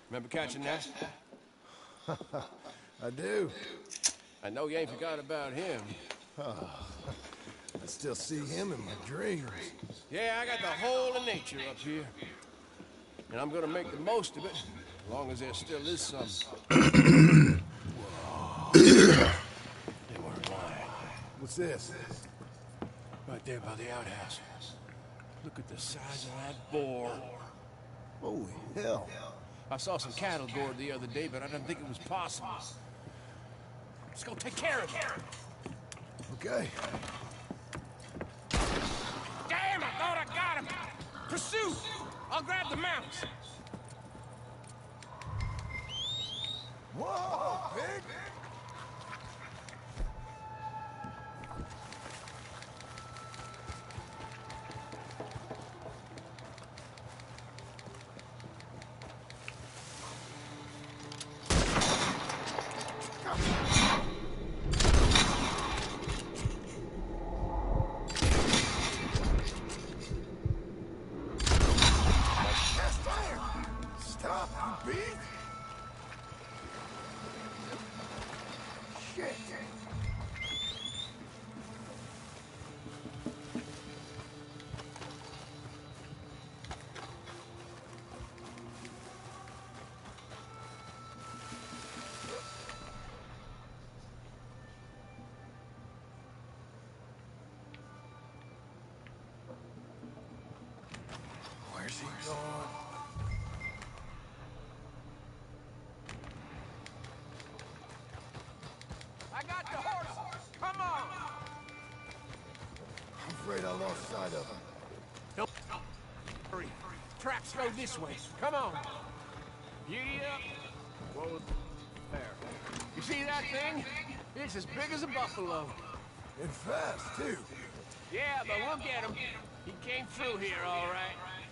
Remember catching that? I do. I know you ain't forgot about him. I still see him in my dreams. Yeah, I got the whole of nature up here. And I'm gonna make the most of it, as long as there still is some. They weren't lying. What's this? Right there by the outhouse. Look at the size of that boar. Holy hell. I saw some cattle gored the other day, but I didn't think it was possible. Let's go take care of it. Okay. Damn, I thought I got him! Pursuit! I'll grab the mounts. Whoa, pig! Stop, you beast! Shit! Where's he going? I got the horse! Come on! I'm afraid I lost sight of him. Don't hurry. Tracks go this way. Come on. Beauty up. Whoa. There. You see that thing? It's as big as a buffalo. And fast, too. Yeah, but we'll get him. He came through here, all right.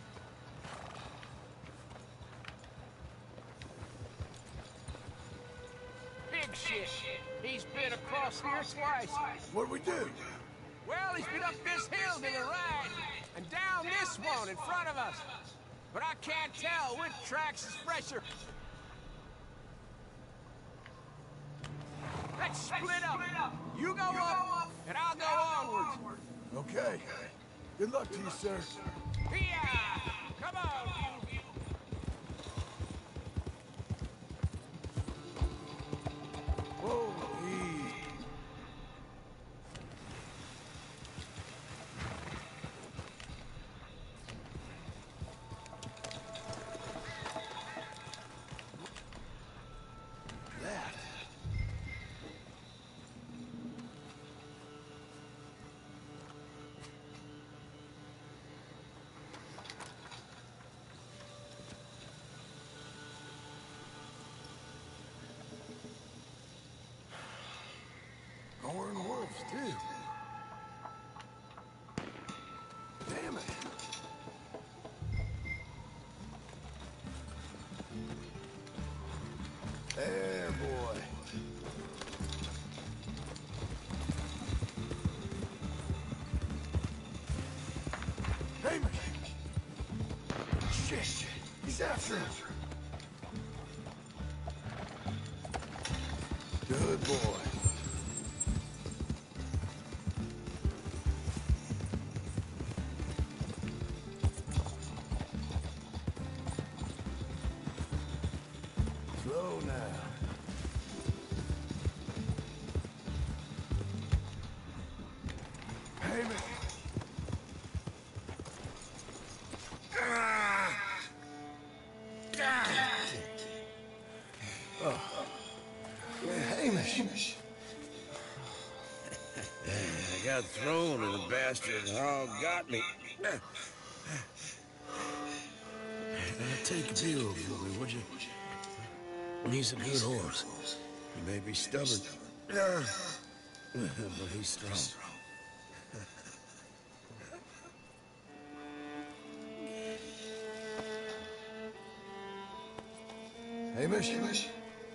Big shit. He's been across here twice. What do we do? Well, he's been up this hill to the right, and down this one in front of us. But I can't tell which tracks is fresher. Let's split up. You go up, and I'll go onwards. Okay. Good luck to you, sir. Yeah! Come on! Whoa, that. Horned wolves, too. Damn it. There, boy. Hamish! Shit! He's after him! Good boy. Slow now. Hamish! Hamish! I got thrown and the bastard hog got me. Take a deal for me, would you? He's a good horse. He may be stubborn, but he's strong. Hamish?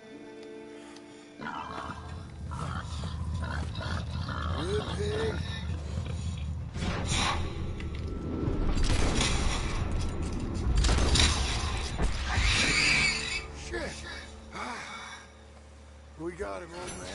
Good pig. got him, old man.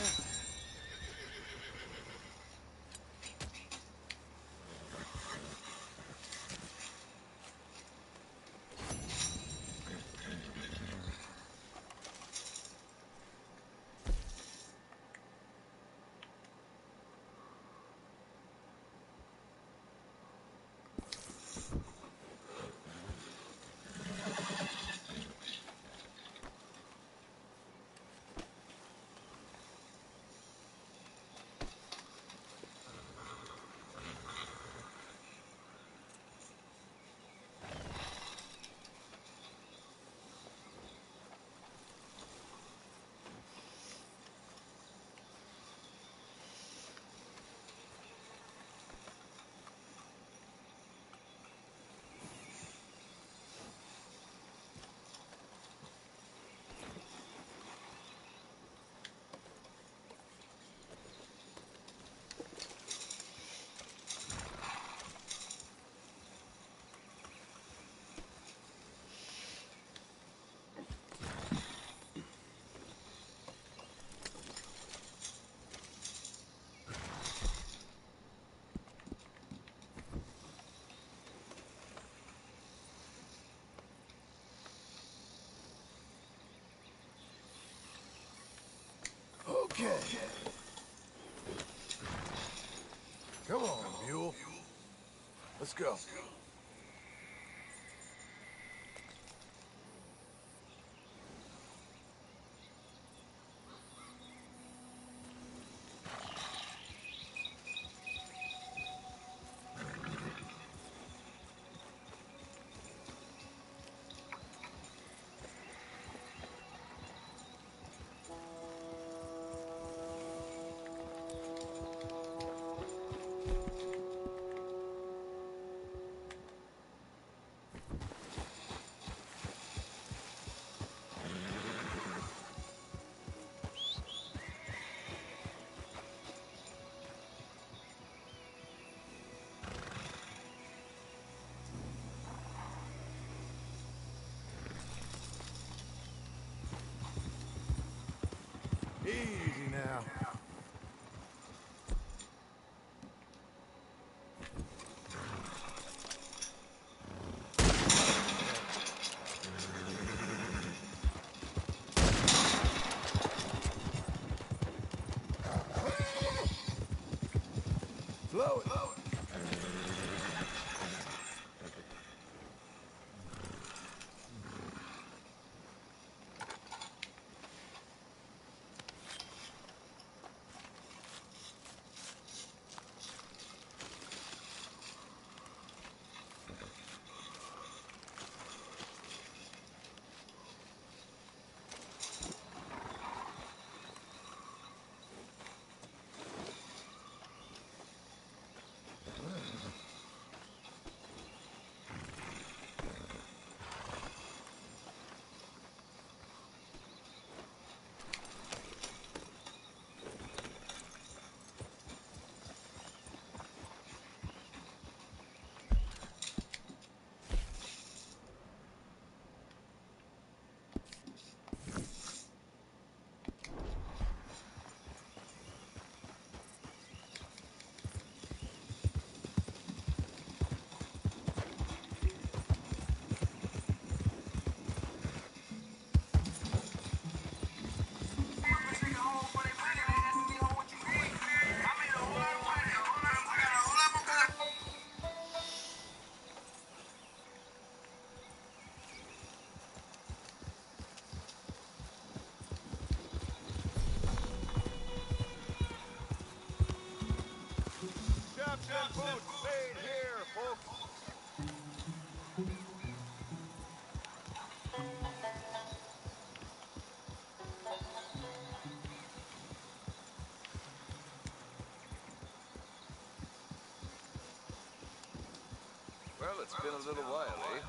Okay. Come on, Buell. Let's go. Easy now. Slow it. Captain Boot Spade here, folks. Well, it's been a little while, eh?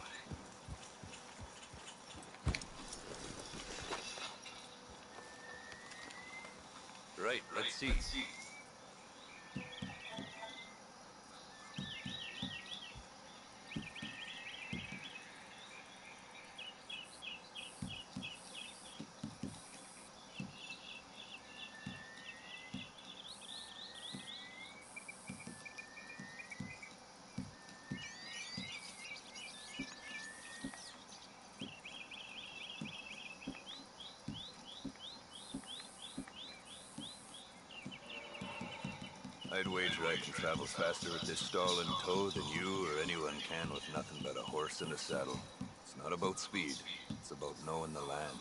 Right, let's see. I'd wager I can travel faster with this stall in tow than you or anyone can with nothing but a horse and a saddle. It's not about speed, it's about knowing the land.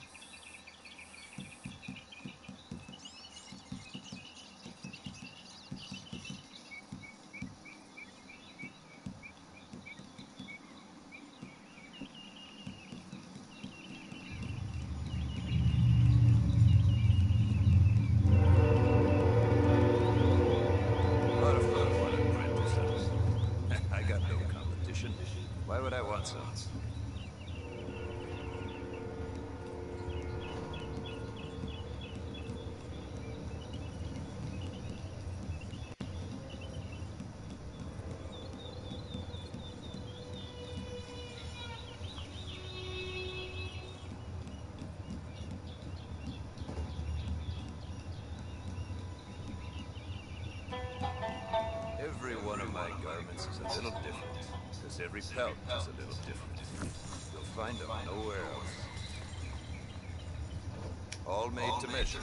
A lot of folk want an apprentice. I got no competition. Why would I want some? Every one of my garments is a little different, because every pelt is a little different. You'll find them nowhere else. All made to measure.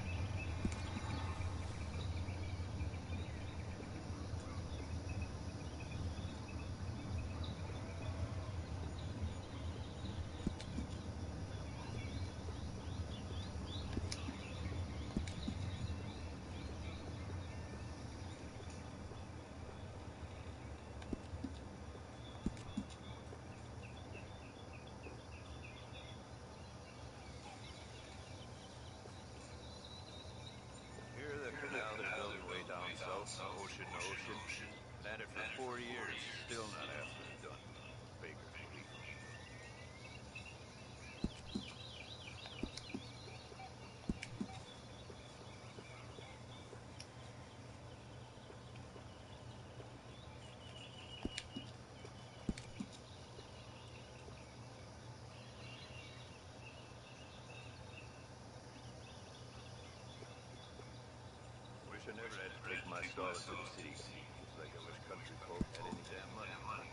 Here the canal they're building way down south, ocean to ocean. Planned it for 4 years, still not half of it done. Baker's belief. Wish I never had to take my stall into the city. It's like I wish country folk had any damn money.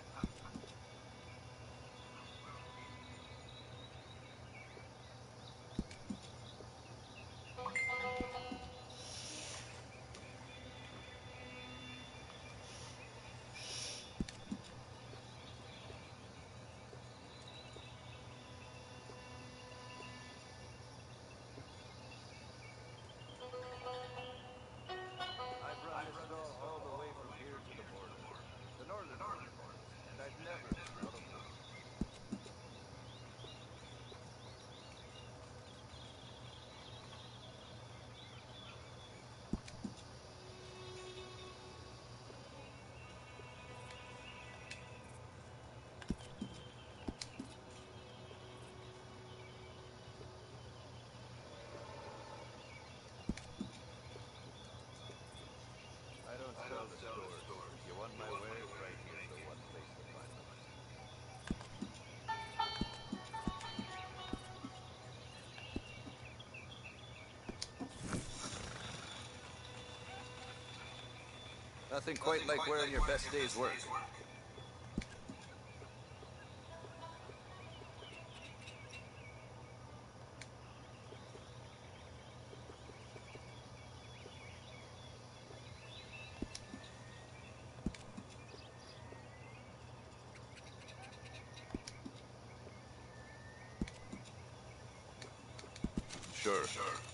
I've run this stall all the way from here to the border, the northern border, and I've never been out of work. I don't sell the stores. If you want my wares, right here's the one place to find them. Nothing quite like wearing your best day's work. Sure.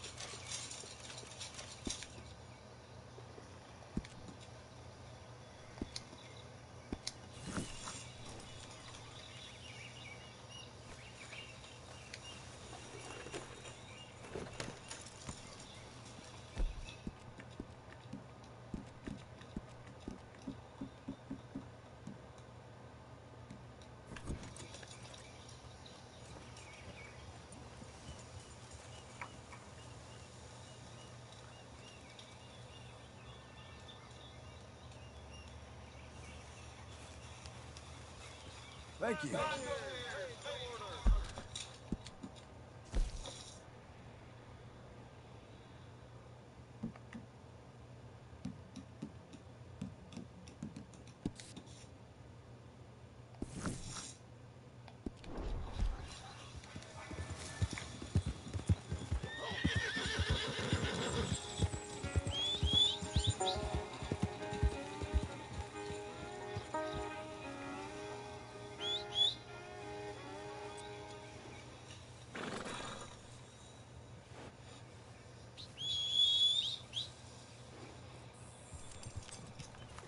Thank you.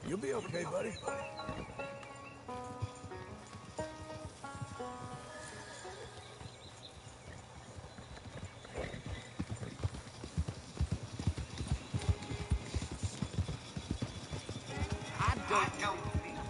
You'll be okay, buddy. I don't...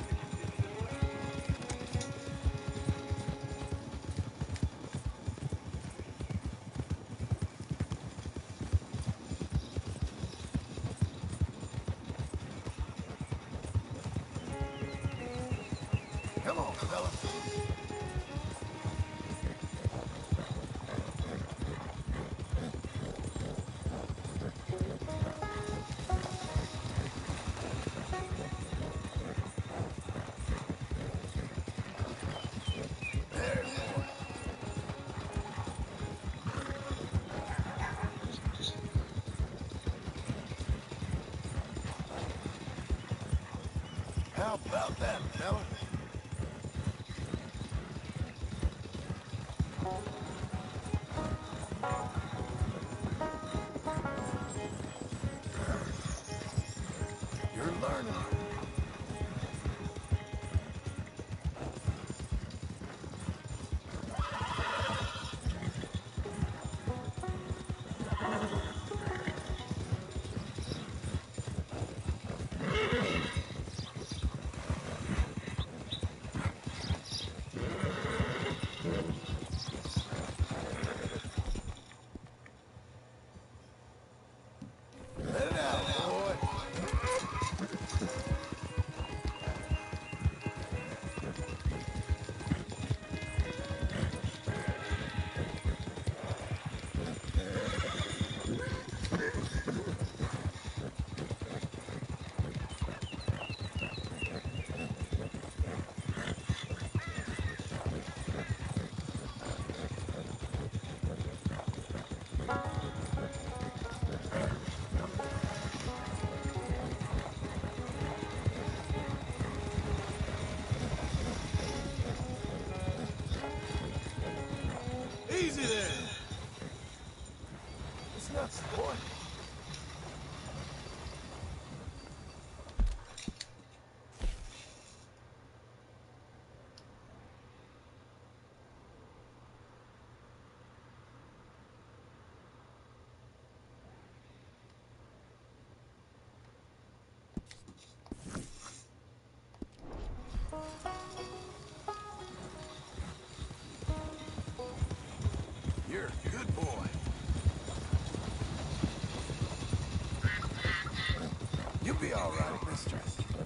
Come on, fella. There, boy. How about that, fella? You're learning. Let it out, boy. Easy there. It's nuts, boy. You're a good boy. You'll be all right, mister.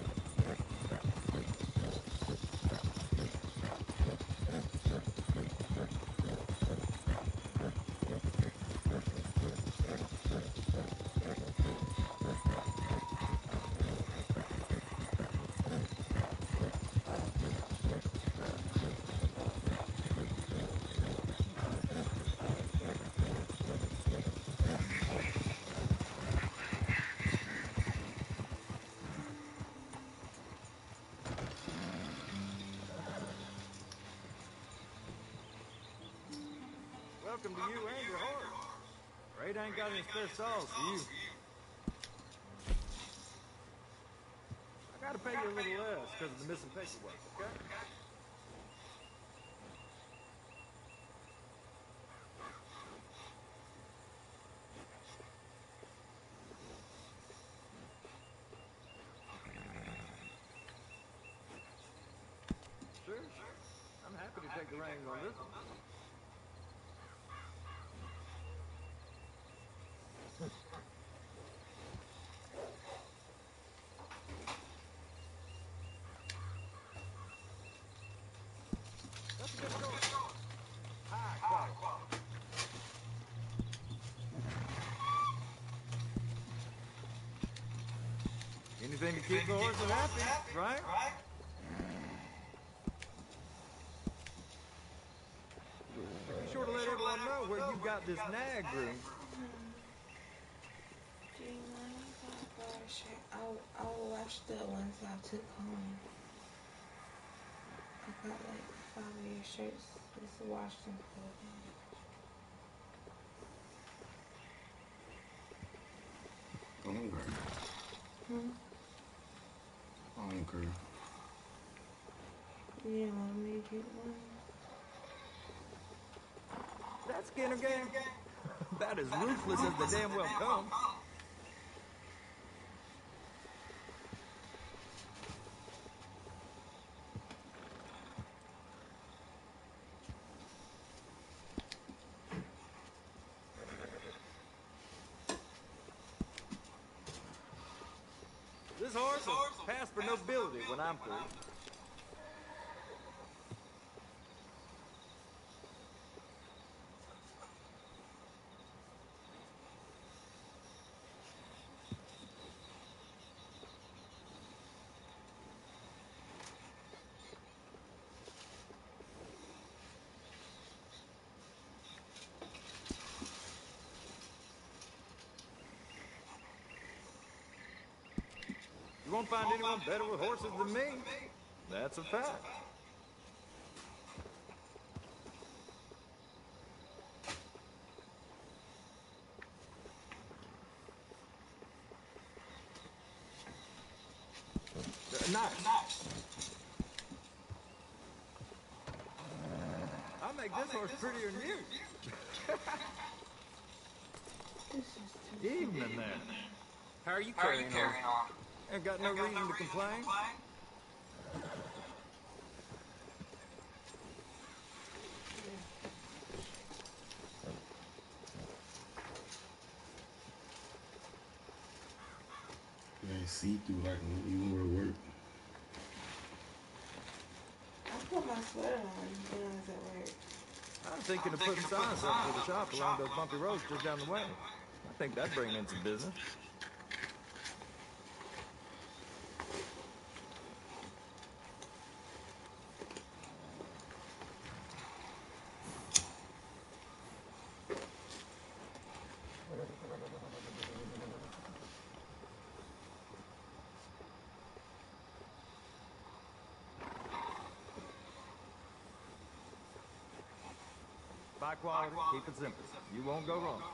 Welcome to you and your horse. Afraid I ain't got any spare stalls for you. I gotta pay you a little less because of the missing paperwork, okay? Sure. I'm happy to take the reins on this one. That's a good horse. High quality. Anything to keep the horse happy, right? Be sure to let everyone know where you got this nag room. Do you mind if I borrow a shirt? I'll wash the ones I took home. I got like 5 of your shirts. Just wash them for me. Hungry. Curry. You didn't want me to get one? That Skinner gang? About as ruthless as they damn well come. This horse will pass for nobility when I'm through. You won't find anyone better with horses than me. That's a fact. Nice. I'll make this horse prettier than you. This is too Evening there. How are you carrying on? Ain't got no reason to complain. They see through like even where it work. I put my sweater on when I was at work. I'm thinking of putting signs up for the shop along those bumpy roads just down the way. I think that'd bring in some business. Buy quality, keep it simple. You won't go wrong.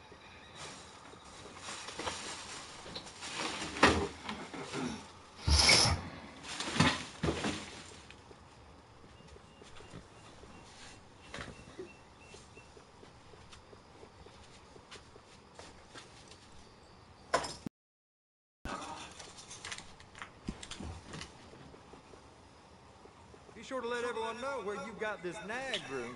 Be sure to let everyone know where you got this nag groomed.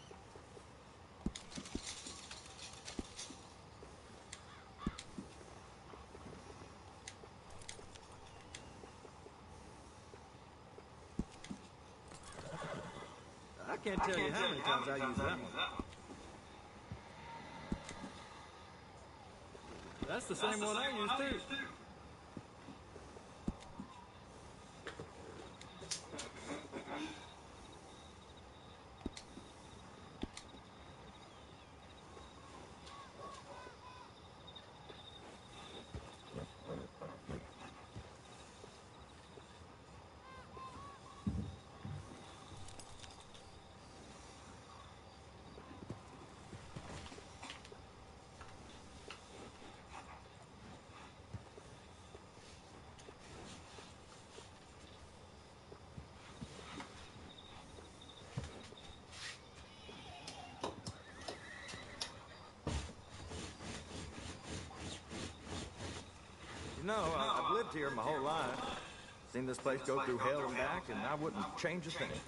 I can't tell you how many times I use that one. That's the same one I use too. You know, I've lived here my whole life. Seen this place go through hell and back, and I wouldn't change a thing.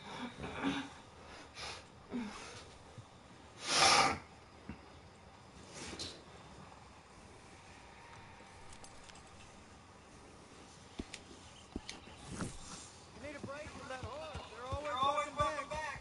You need a break from that horse. They're always welcome back.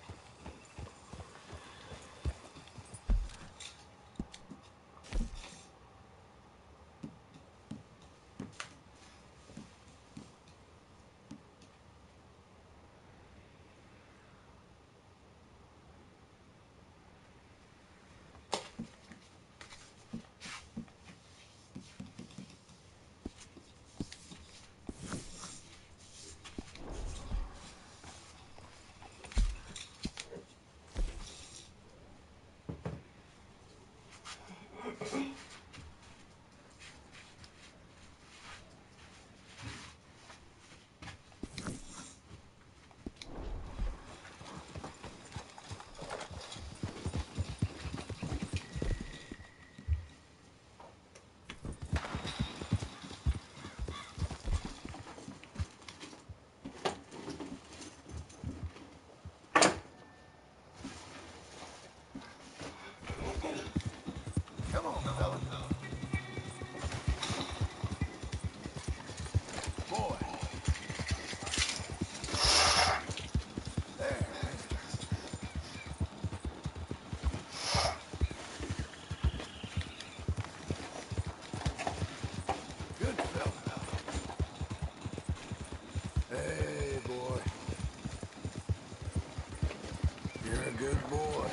good boy.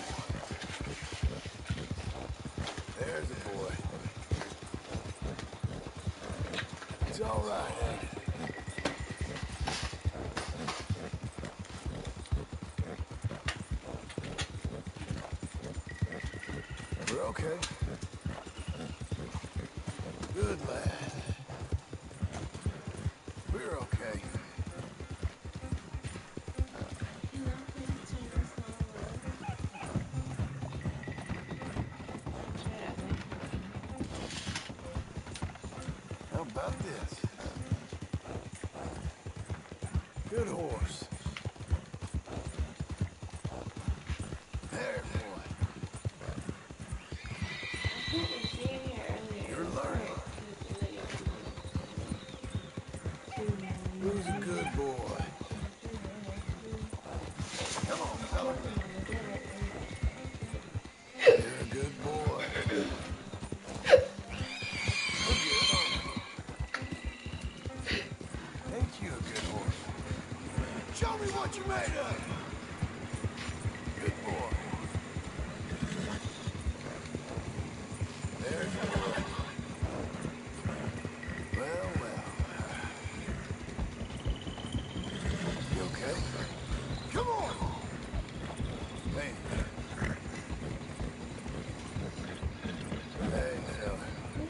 There's a boy. It's all right, Hank. We're okay. Good lad. We're okay. You're not gonna take this How about this? Good horse. There, boy. You're learning. Who's a good boy? Come on, fella. You're a good boy. Look at him. Ain't you a good horse? Show me what you made of. Good boy. There's a boy. Well, well. You okay? Come on! Hey. Hey, fella.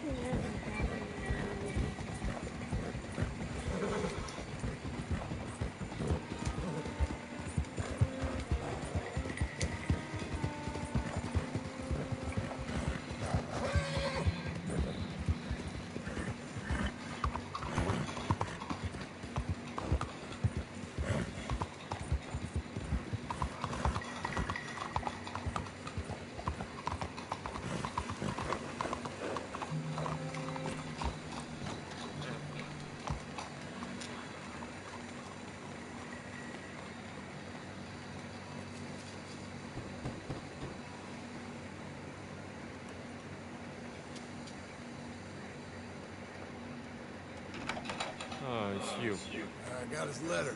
Oh, it's you. I got his letter.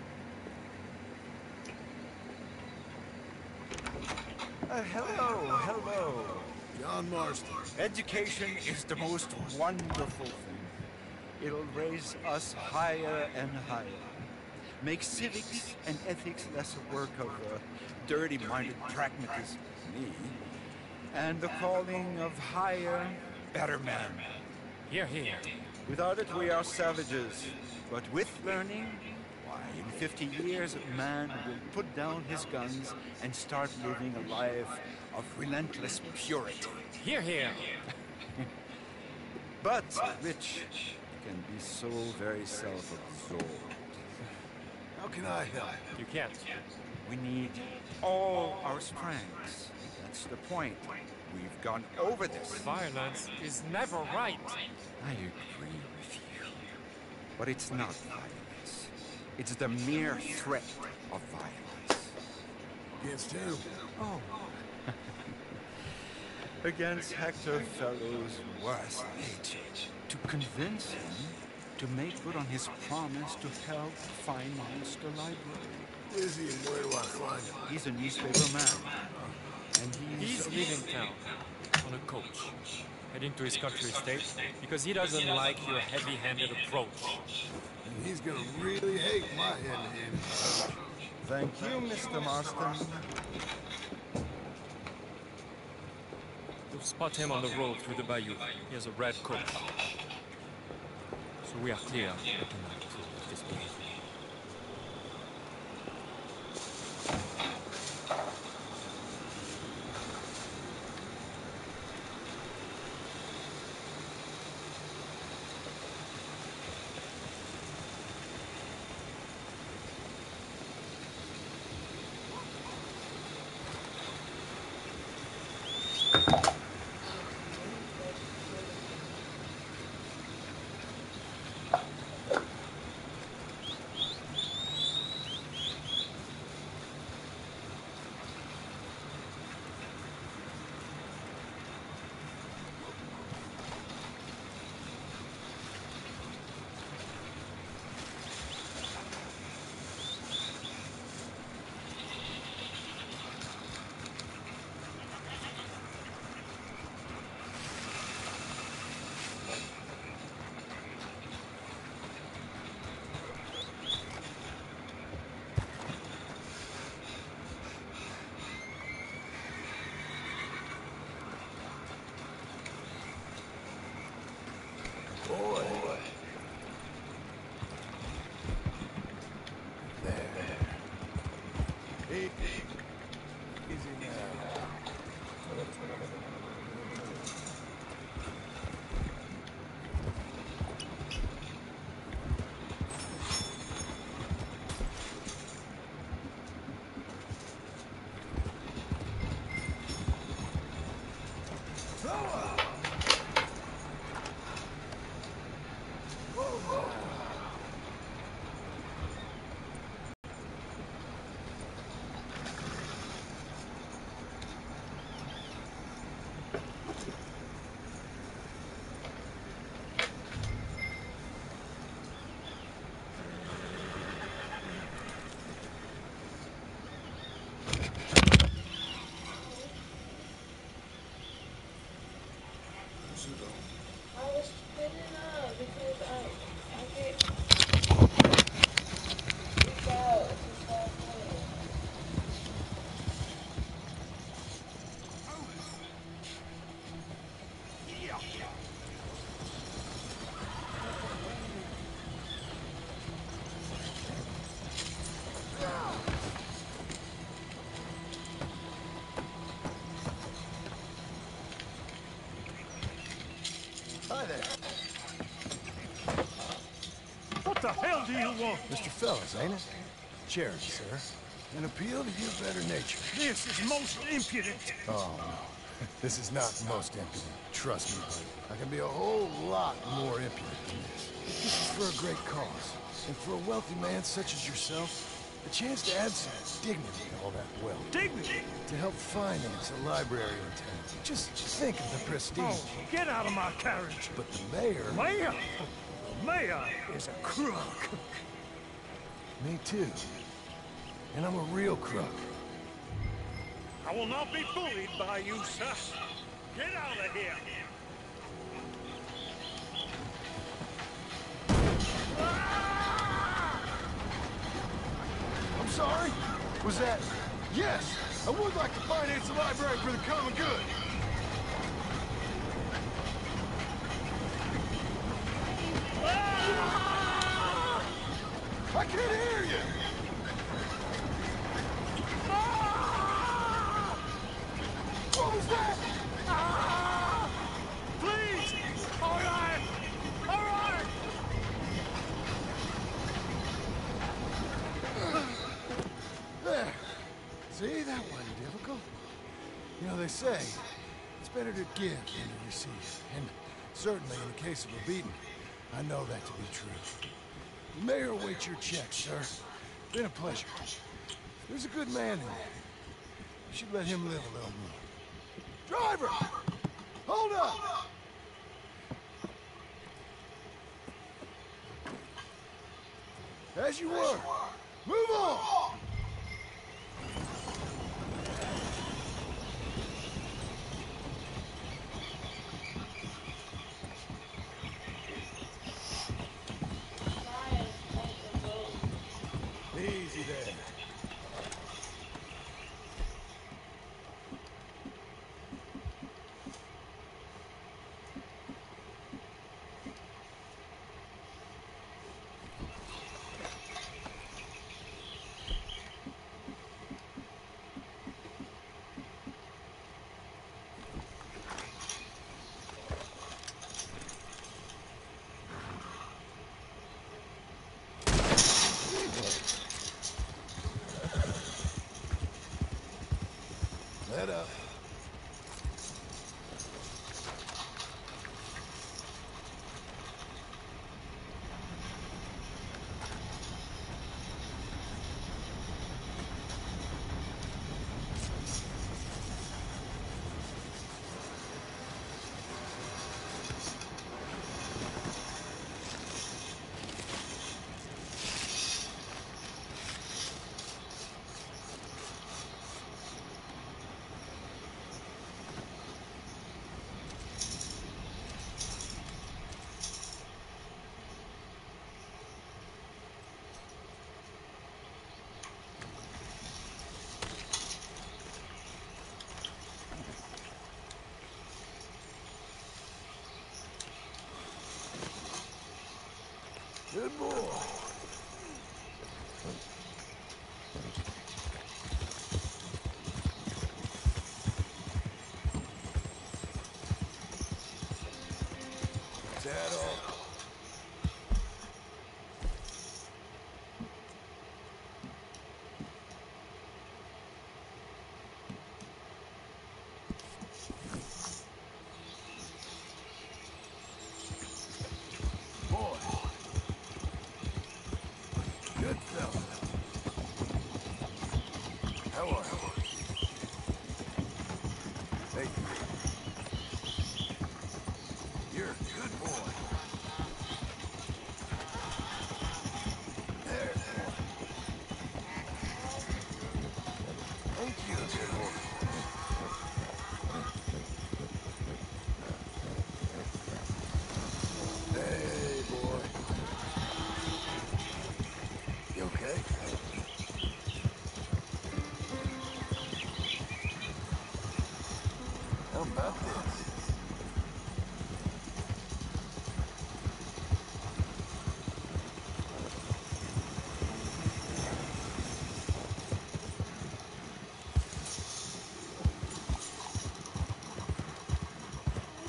Hello. John Marston. Education is the most wonderful thing. It'll raise us higher and higher. Make civics and ethics less a work of dirty-minded pragmatism, me, and the calling of higher, better man. Here, here. Without it, we are savages. But with learning, why, in 50 years, man will put down his guns and start living a life of relentless purity. Here, here. But the rich can be so very self-absorbed. How can I help? You can't. We need all our strengths. That's the point. We've gone over this. Violence is never right. I agree with you. But it's not violence. It's the mere threat of violence. Against who? Oh. Against Hector Fellow's worst nature. To convince him to make good on his promise to help finance the library. Who is he and where do I find him? He's a newspaper man. And He's leaving town on a coach, heading to his country estate because he doesn't like your heavy-handed approach. And he's gonna really hate my hand-handed approach. Thank you, Mr. Marston. You'll spot him on the road through the bayou. He has a red coat. So we are clear at the night of this place. hell do you want? Mr. Fellas, ain't it? Charity, sir. An appeal to your better nature. This is most impudent. Oh, no. This is not most impudent. Trust me, buddy. I can be a whole lot more impudent than this. This is for a great cause. And for a wealthy man such as yourself, a chance to add some dignity to all that wealth. Dignity? To help finance a library in town. Just think of the prestige. Oh, get out of my carriage. But the mayor... Mayor? The mayor is a crook. Me too. And I'm a real crook. I will not be bullied by you, sir. Get out of here. I'm sorry? Was that... Yes! I would like to finance the library for the common good. I can't hear you! What was that? Please! All right! All right! There. See, that wasn't difficult. You know, they say it's better to give than to receive. And certainly in the case of a beating, I know that to be true. The mayor awaits your check, sir. Been a pleasure. There's a good man in there. You should let him live a little more. Driver! Hold up! As you were. Move on! Easy there. Let up. Good boy. Is that all? Boy. Good fella. How are you? Hey. You're a good boy. There, boy. Ain't you a good horse? Hey, boy. You okay? How about this?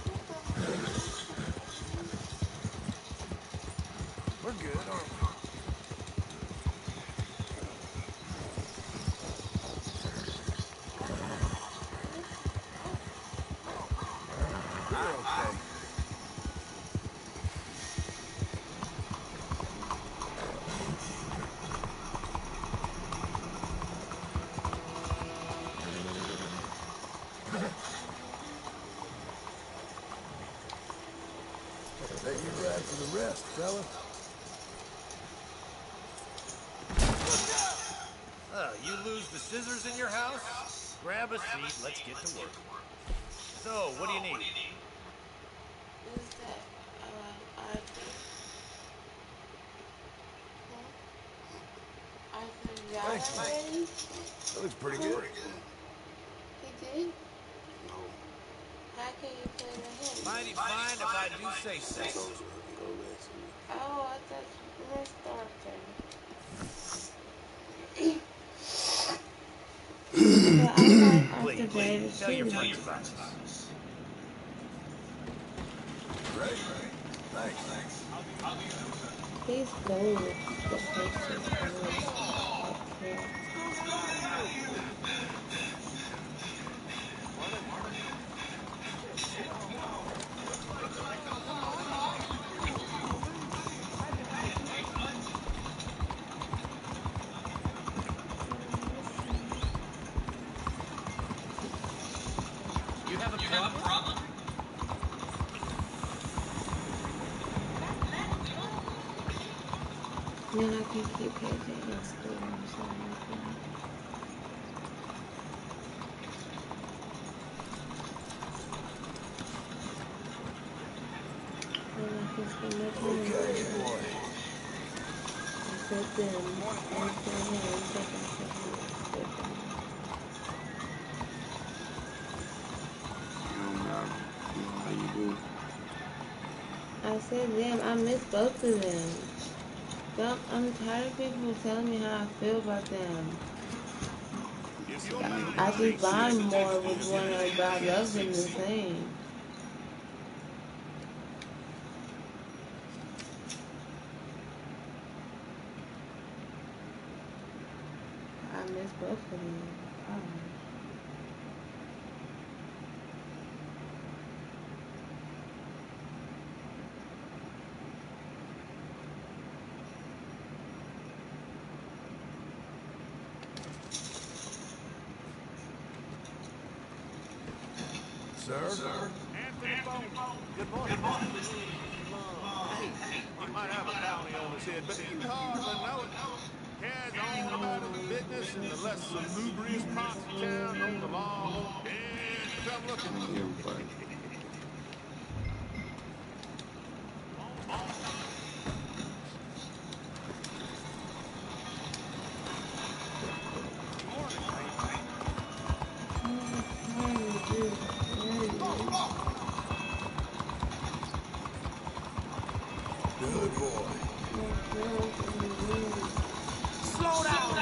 We're good, aren't we? You're okay. Bet you're glad for the rest, fella. You lose the scissors in your house? Grab a seat, let's get to work. So, what do you need? Is that, Arthur? Huh? Arthur got Thanks, man. already? That looks pretty good. He did? How can you play to him? Mighty fine if I do say so. Oh, I thought you missed Arthur. But I like Arthur better Tell your too. friends about this. Great. Thanks. Please go with the pictures up here. You have a problem? Then I can keep it in school or something. Then I can spend my time with Okay, them. boy. I said them. I said him. I said him. I said them. I miss both of them. I'm tired of people telling me how I feel about them. I just bond more with one but I love them the same. I miss both of them. Oh. Sir? Anthony Bone. Good morning. Hey, you might have a bounty on his head, but you hardly know it. Carries on about his business in the less salubrious parts of town, known the law won't dare come looking. Good boy. Slow down!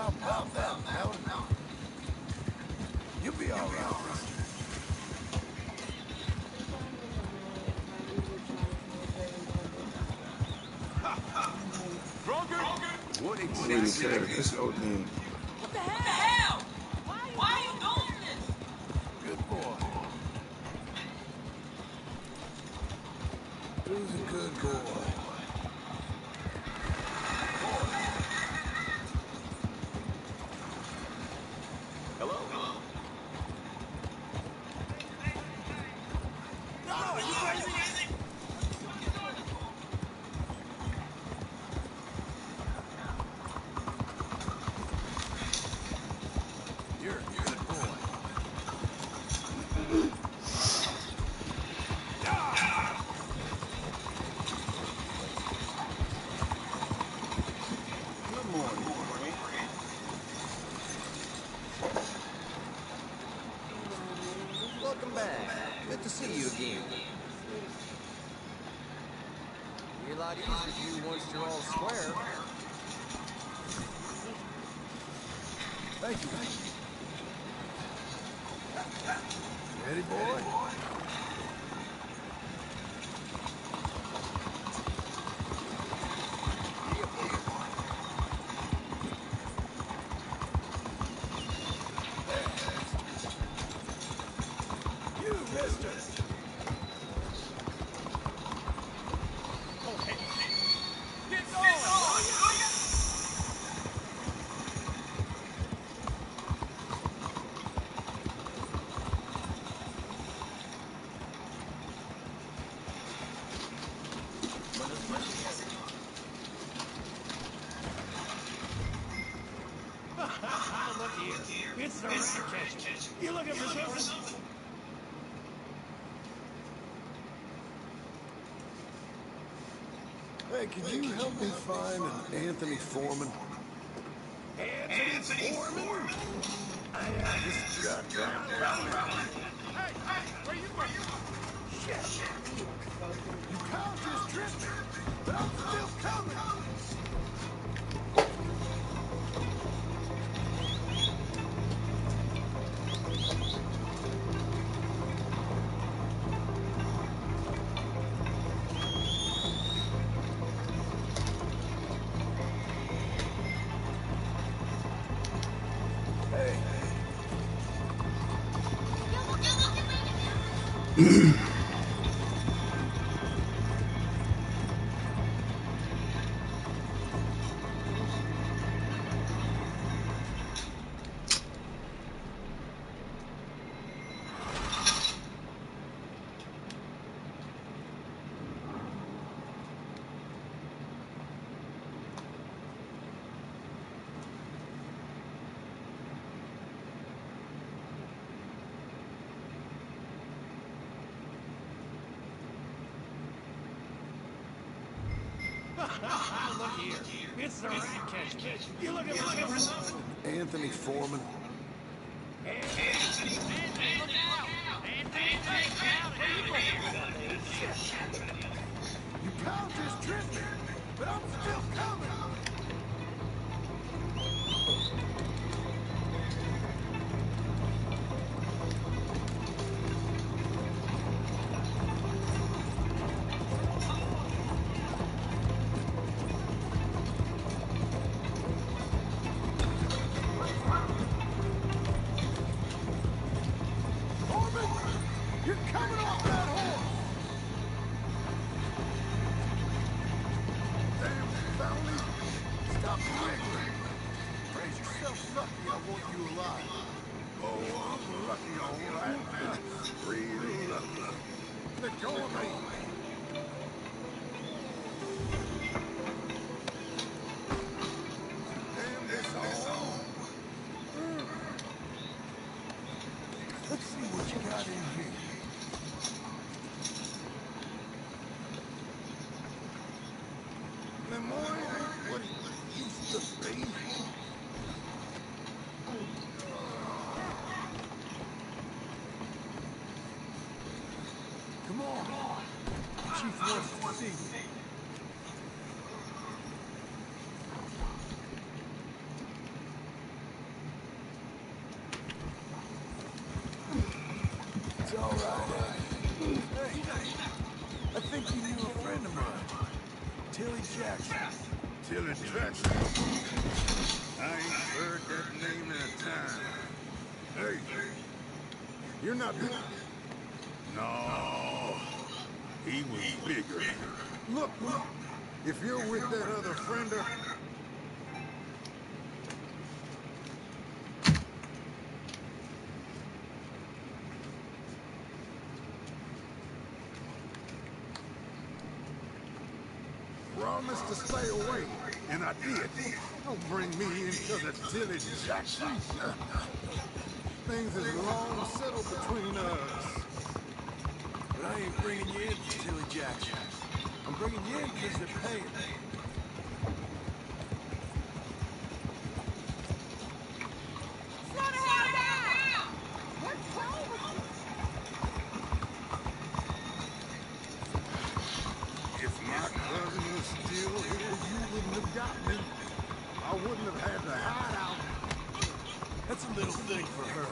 Now pop that, fella. You'll be all right, mister. What Really exactly? care. Let's go then. What the hell? Why are you doing this? Good boy. Who's a good boy? You're a good boy. Good morning. Welcome back. Good to see you again. Be a lot easier for you once you're all square. Thank you. Ready, boy? You, mister. Get going! Look here. It's the rat catcher. You looking for something? Hey, could you help me find an Anthony Foreman? Anthony Foreman? This goddamn Hey, where you going? shit. You can't just trip me, but I'm still coming. Hey. Look here. It's the rat catcher. You looking for something? Anthony Foreman. You can't just trip me, but I'm still coming. Foreman, you're coming off that horse. Damn phony. Stop wriggling. Praise yourself lucky I want you alive. Oh, I'm lucky, all right. Real lucky. Let go of me. Damn this all. Let's see what you got in here. Lemoyne ain't what it used to be. Come on. Chief wants to see you. Tilly Jackson. Tilly Jackson. I ain't heard that name in a time. Hey, you're not the... No, he was bigger. Look, if you're with that other friender... Promised to stay away, and I did. Don't bring me into the Tilly Jackson. Things is long settled between us. But I ain't bringing you in for Tilly Jackson. I'm bringing you in because they're paying me. If my cousin was still here, you wouldn't have got me. I wouldn't have had to hide out. That's a little thing for her.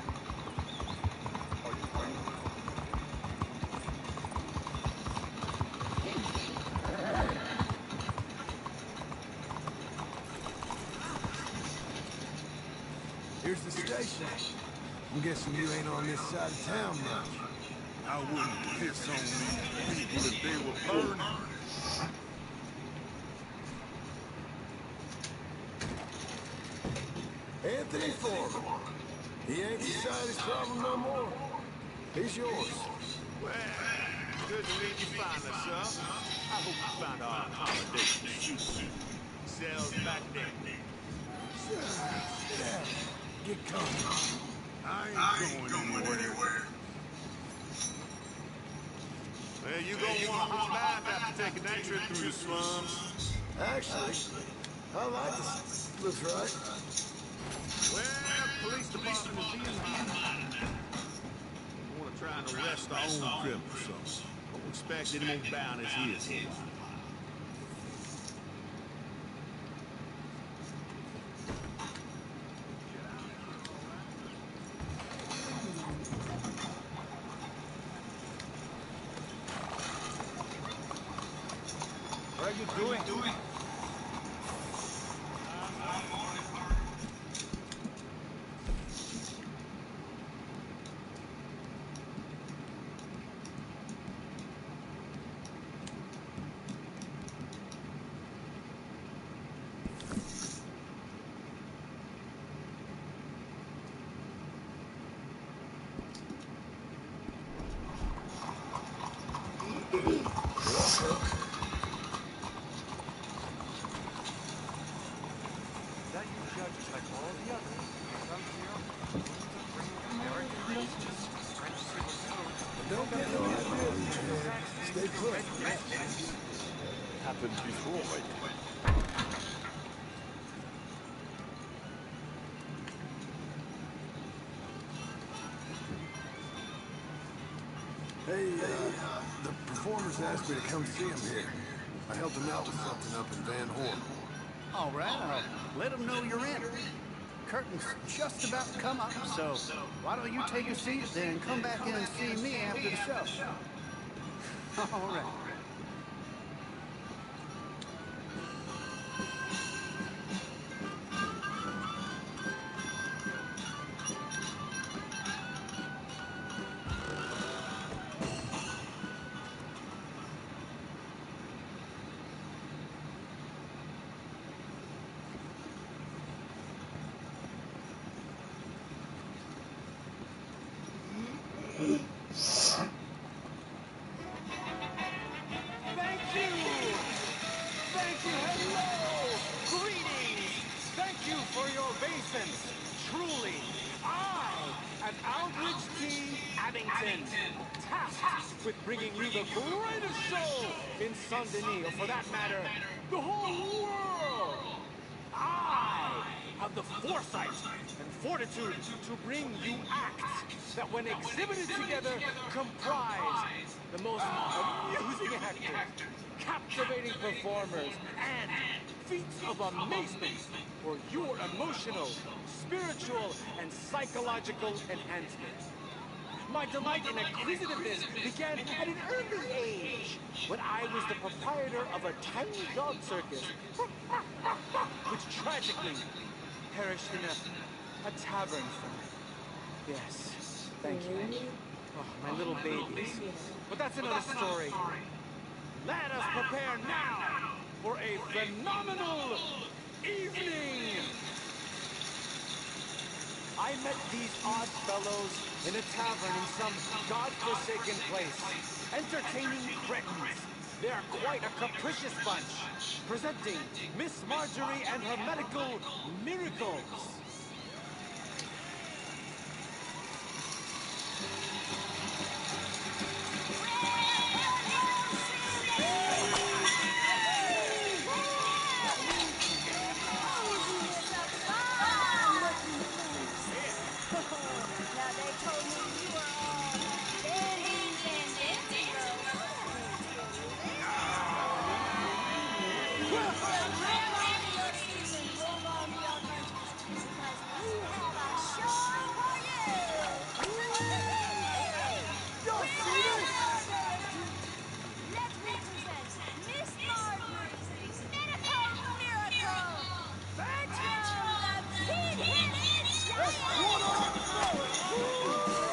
Here's the station. I'm guessing you ain't on this side of town much. I wouldn't piss on these people if they were burning. Anthony Foreman. He ain't society's problem no more. He's yours. Well, good to meet you finally, sir. I hope you found our accommodation suitable. Cells back there. Sit down. Get comfortable. I ain't going anywhere. Well, you gonna want a hot bath after taking that trip through the slums. Actually, I like this. Looks right. Well, police department is being hot. I want to try and arrest our own criminals, so don't expect any more bounties here. What are you doing? That you judges like all the others. Some here, American justice, French civil code. Don't get no ideas in your head. Stay put. Happened before, right? Hey, the performers asked me to come see him here. I helped him out with something up in Van Horn. All right, let them know you're in. Curtain's just about to come up, so why don't you take a seat, then come back in and see me after the show. All right. Hello! Greetings! Thank you for your obeisance. Truly, I am Aldrich T. Abington, tasked with bringing you the greatest show in Saint-Denis, or for that matter, the whole world. I have the foresight and fortitude to bring you acts that, when exhibited together, comprise the most amusing actors, captivating performers, and feats of amazement for your emotional, spiritual, and psychological enhancement. My delight in acquisitiveness began at an early age, when I was the proprietor of a tiny dog circus, which tragically perished in a tavern fire. Yes, thank you. Really? Oh, my little babies. But that's another story. Let us prepare now for a phenomenal evening! I met these odd fellows in a tavern in some godforsaken place, entertaining cretins. They are quite a capricious bunch. Presenting Miss Marjorie and her medical miracles. Now they told me you were all dandies and dancing girls. Well, grab on to your seats and hold on to your munchies, because we have a show for you. Y'all see this? Let me present Miss Marjorie's medical miracle, Bertram the Pin-Headed That's one Giant. arm forward.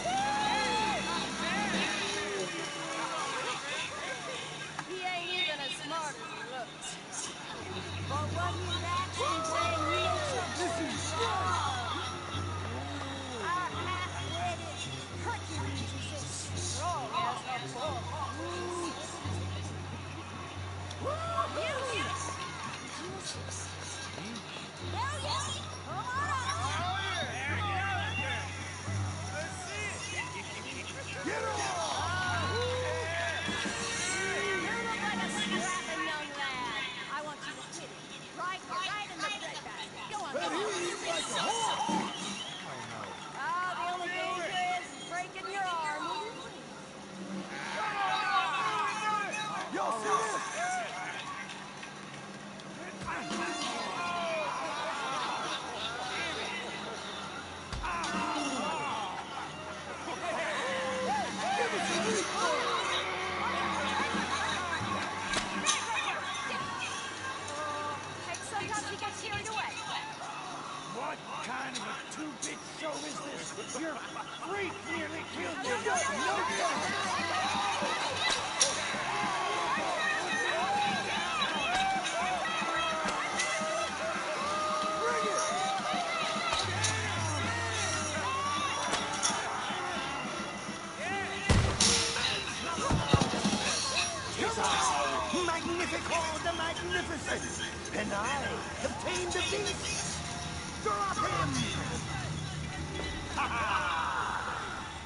He ain't even as smart as he looks. But what he's actually playing, he makes your bones roar. Our half-witted Hercules is as strong as a bull. You! Hell yeah! Come on up! Get off! You look like a strapping young lad. I want you to hit him. Right in the breadbasket. Go on, Bet go he on. eats like a horse. Ah, the only danger is breaking your arm, will you please? Y'all see this? Give us a replay. Hey, sometimes he gets carried away. What kind of a two-bit show is this? Your freak nearly killed me. You got no time. Bring it. Tis I, Magnifico the Magnificent, and I have tamed the beast. Drop him! Ha ha!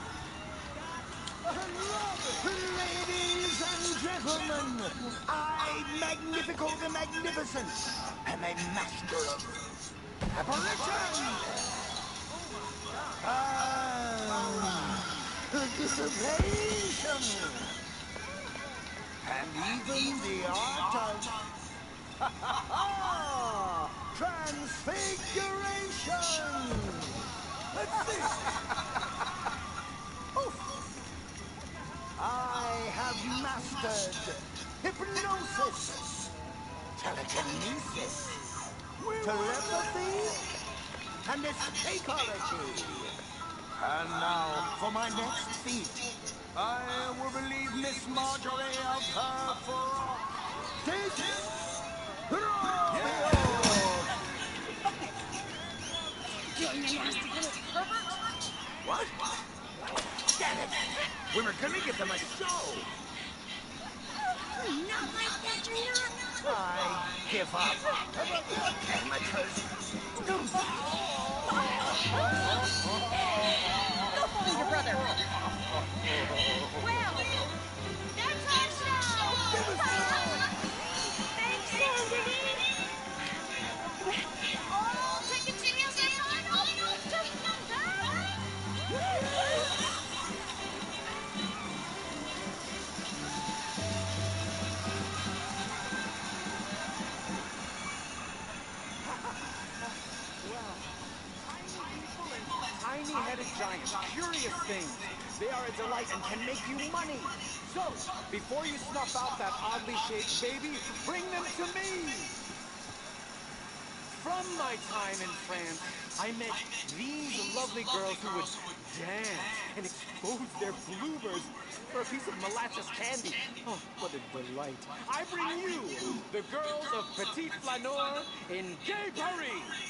I love it. Ladies and gentlemen, I, Magnifico the Magnificent, am a master of apparition. Dissipation. And even the art of transfiguration. Let's see. I have mastered hypnosis, telekinesis, telepathy, and escapology. And now for my next feat. I will relieve Miss Marjorie of her frock. This You nasty little pervert. What? Damn it! We were gonna give them a show. Not like that, you're not. I give up. Amateurs. Go find your brother. Well, that's our show. Thanks, Sandy. All ticket sales are final. Well, tiny people and tiny-headed three-headed giants, curious things. They are a delight and can make you money. So, before you snuff out that oddly shaped baby, bring them to me. From my time in France, I met these lovely girls who would dance and expose their bloomers for a piece of molasses candy. Oh, what a delight. I bring you the girls of Petit Flaneur in Gay Paris.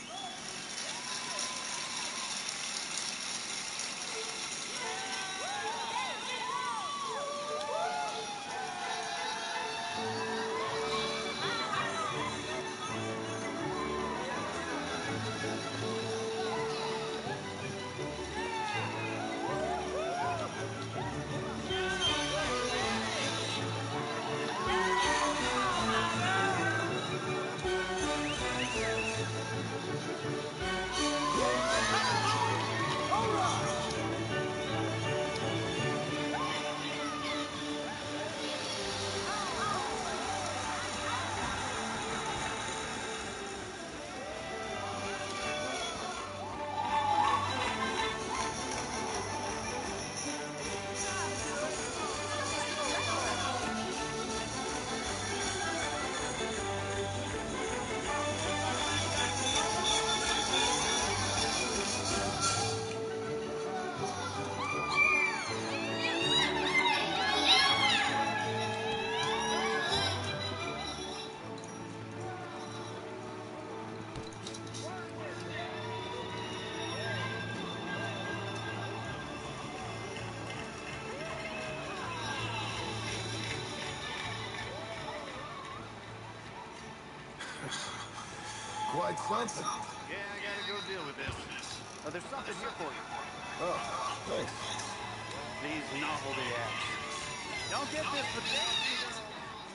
Quite something. Yeah, I gotta go deal with this. There's something here for you. Oh, thanks. These novelty acts. Don't get this for dancing girls.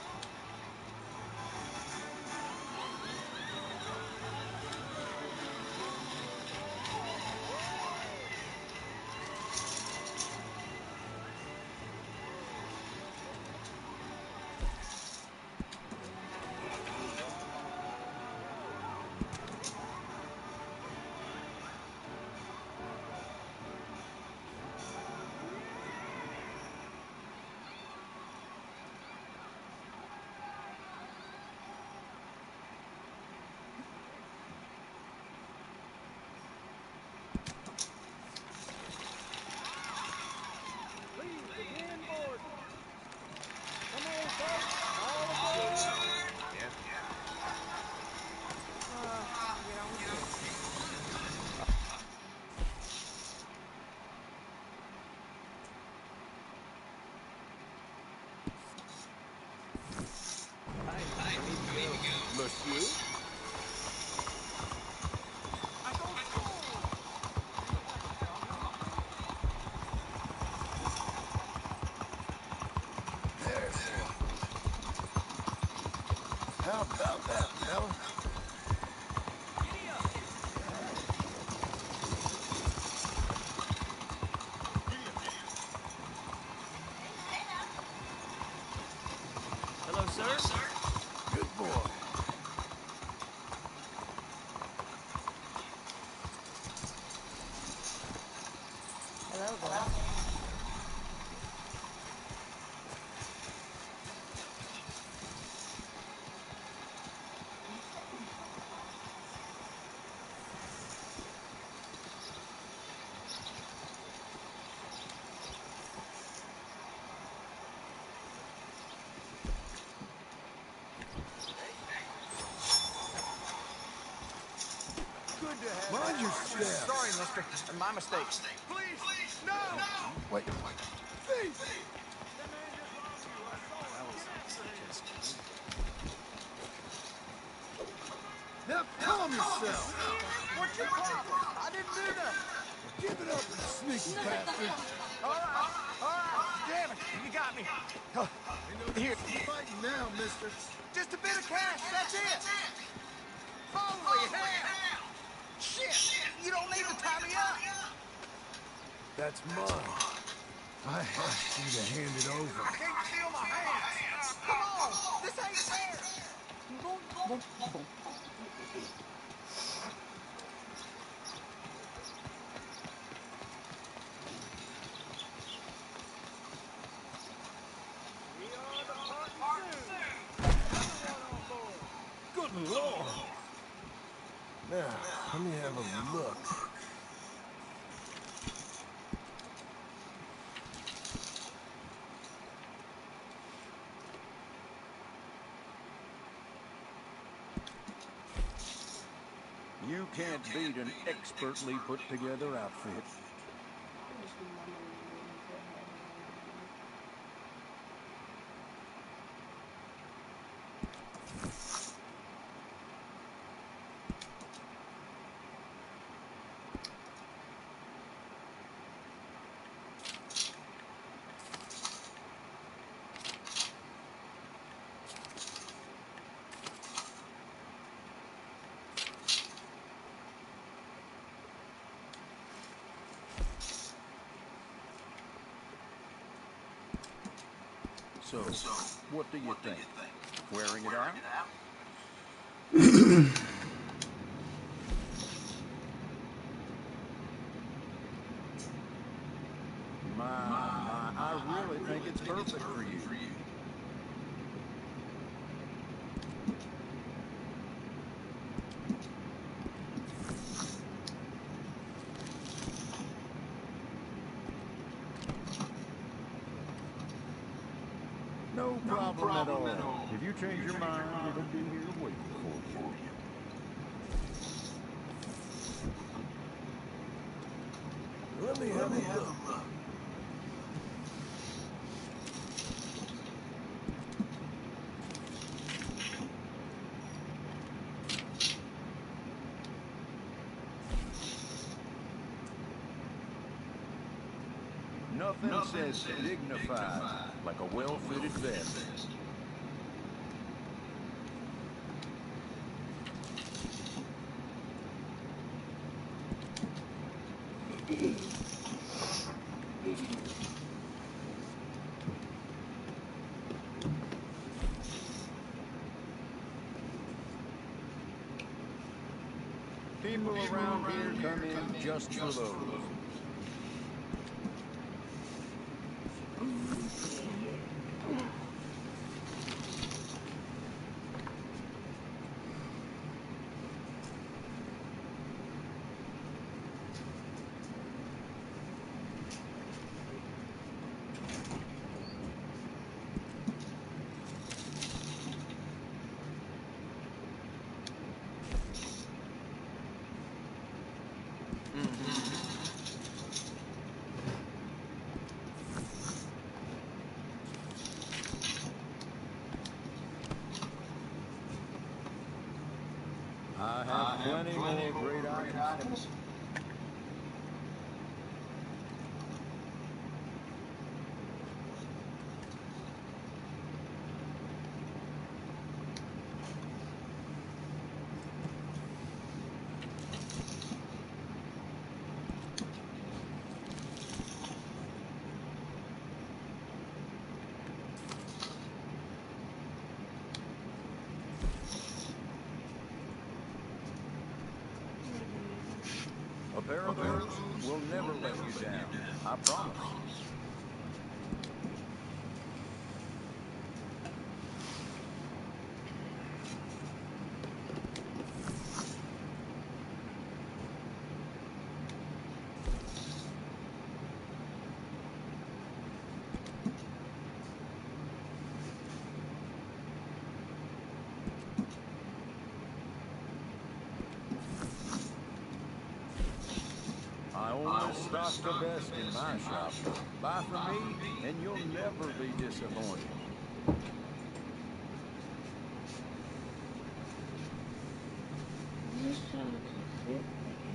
Monsieur? How about that, fella? Hello, sir. Good boy. Hello, girl. Good to have Mind you. your step. Sorry, mister. My mistake. Please, no! Wait. Thief! Now calm yourself. What's your problem? I didn't do nothing. Give it up, you sneaky bastard. All right. Damn it, you got me. Here, Fighting now, mister. just a bit of cash, that's it. Holy hell! Shit, you don't need to tie me up. That's mine. I asked you to hand it over. I can't feel my hands. Come on, this ain't fair. Lord. Now, let me have a look. You can't beat an expertly put together outfit. So, what do you think? Wearing it out? I really think it's perfect for you. No problem at all. If you change your mind, it'll be here waiting for you. Let me have a look. Nothing says dignified like a well-fitted vest. People around here come in just for those. I have plenty more great items. A pair of those will never let you down. I promise. I only stock the best in my shop. Buy from me, and you'll never be disappointed. I'm just trying to sit here.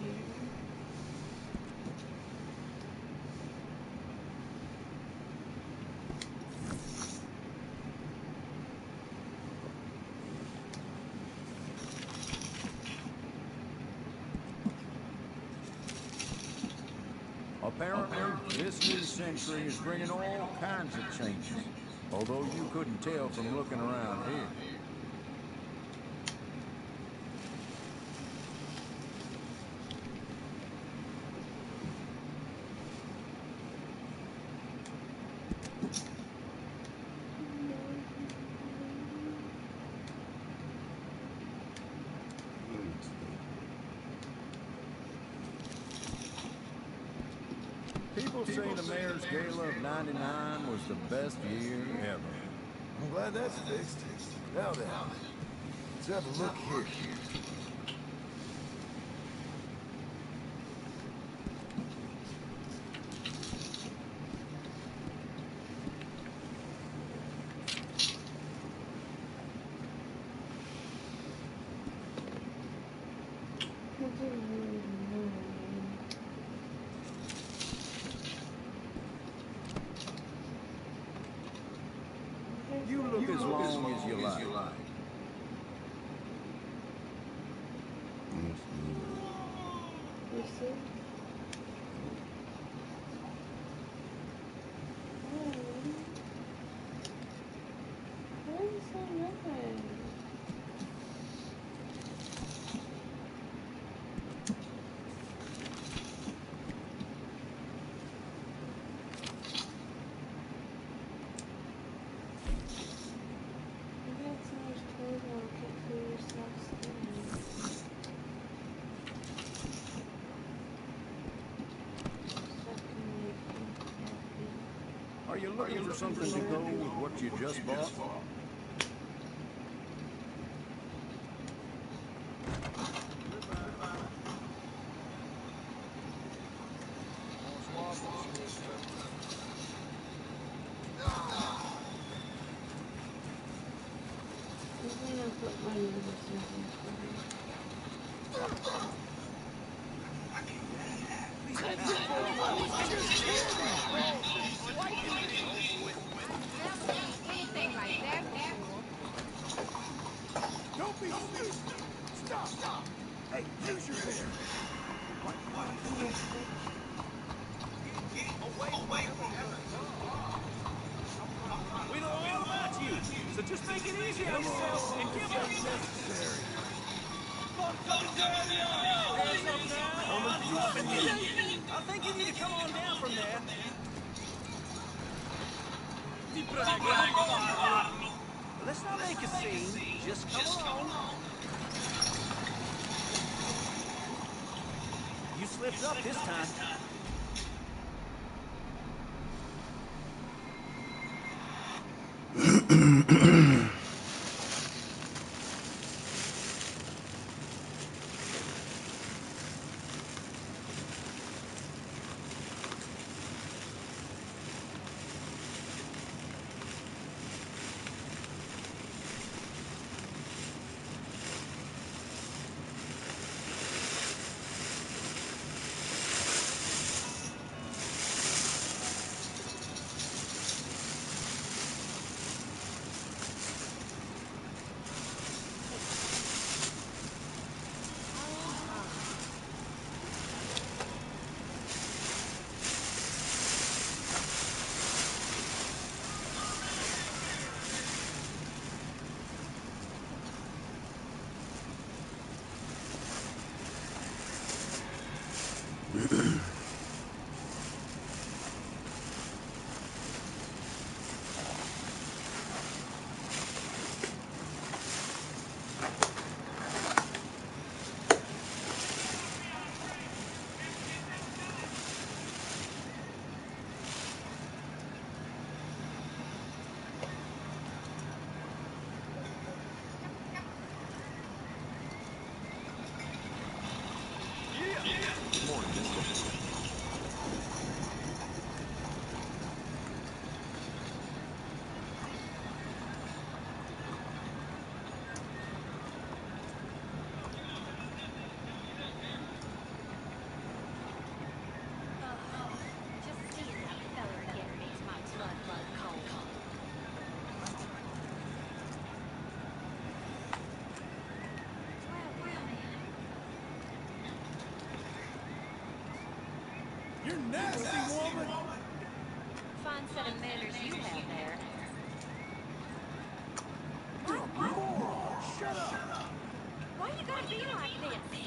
Apparently, this new century is bringing all kinds of changes, although you couldn't tell from looking around here. People say the Mayor's Gala of '99 was the best year ever. I'm glad that's fixed. Now then, let's have a look here. You look as long as you like. You see? Why is it so nice? You got so much clothes on, can't feel yourself skinny. Are you looking for something to go with what you just bought? I'm gonna put my noodles in here. Anything like that before. Don't be stupid! Stop! Hey, use your hair! We know all about you, so just make it easy on yourself and give up. Necessary. Hands up now. I'm dropping you. I think you need to come on down from there. Ti prego, non farlo. Let's not make a scene. Just come along. You slipped up this time. Just seeing that fella again makes my blood run cold. You're nasty, woman! Fine set of manners you have there. Shut up! Why you gotta be like this?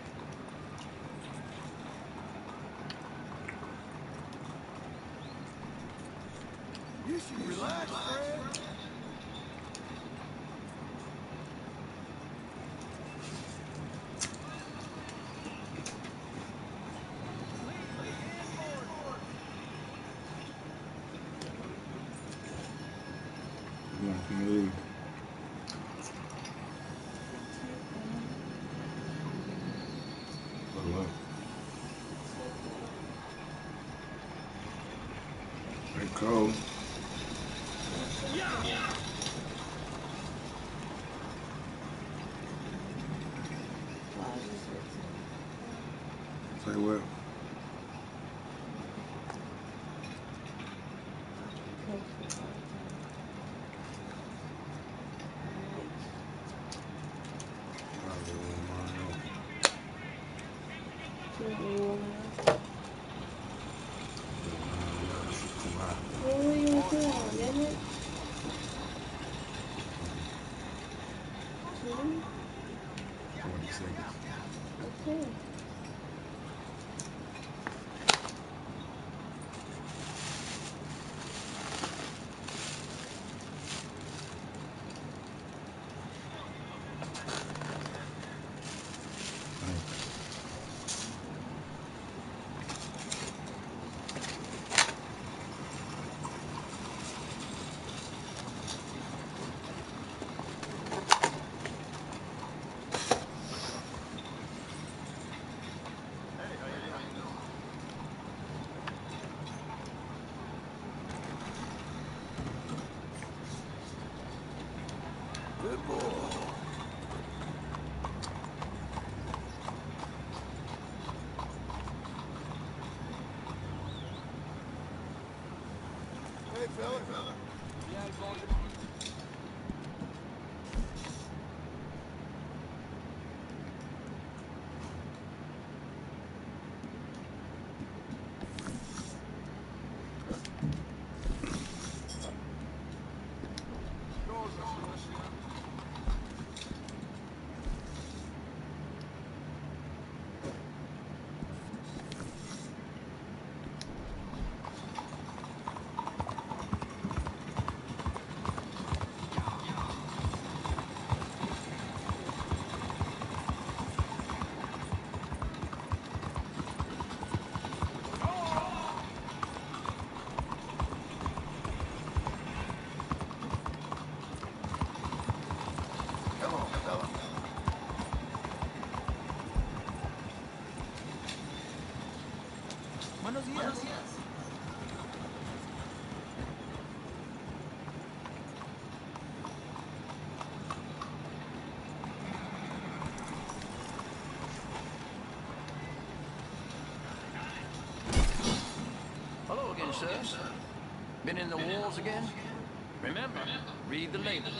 You should relax, Fred. Cool. Say what? Good boy. Hey, fella. Buenos días. Hello again, sir. Been in the walls again? Remember, read the label.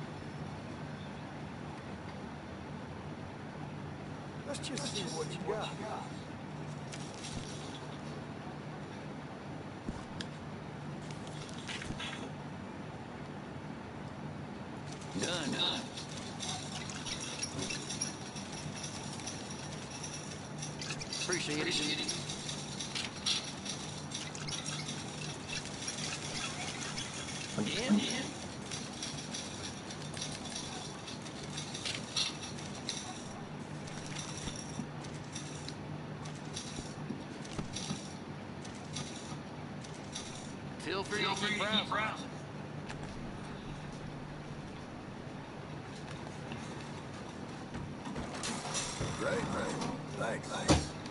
Let's just see what you got. Done. Appreciate it. Again? Feel free to keep browsing. Great. Thanks.